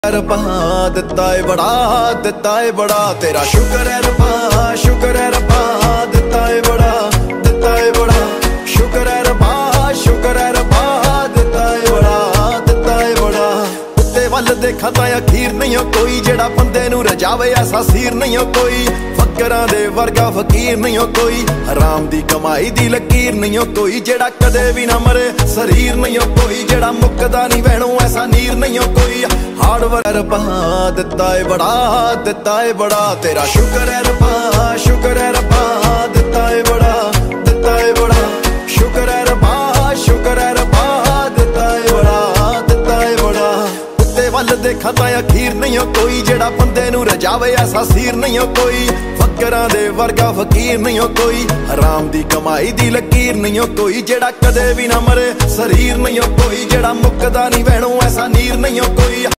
रब्बा दिता है बड़ा तेरा शुक्र है रब्बा, शुक्र है रब्बा दिता है बड़ा शुक्र है रब्बा, शुक्र है रब्बा दिता है बड़ा उत्ते वल देखा तां अखीर नहीं हो कोई जेड़ा बंदे नूं रजावे ऐसा सीर नहीं हो कोई फकरां दे वर्गा फकीर नहीं हो कोई हराम दी कमाई दी लकीर नहीं हो कोई जेड़ा कदे भी ना मरे शरीर नहीं हो कोई जेड़ा मुकदा नहीं वैणों ऐसा नीर नहीं हो कोई हार्ड वर्क रब्बा दिता है बड़ा तेरा शुक्र है रब्बा, शुक्र है रब्बा दिता है बड़ा शुक्र है रब्बा, शुक्र है रब्बा दिता है बड़ा उत्ते वल देखा तां अखीर नहीं हो कोई जेड़ा बंदे नूं रजावे ऐसा सीर नहीं हो कोई फकरां दे वर्गा फकीर नहीं हो कोई हराम दी कमाई दी लकीर नहीं हो कोई जेड़ा कदे भी ना मरे शरीर नहीं हो कोई जेड़ा मुकदा नहीं वैणों ऐसा नीर नहीं हो कोई।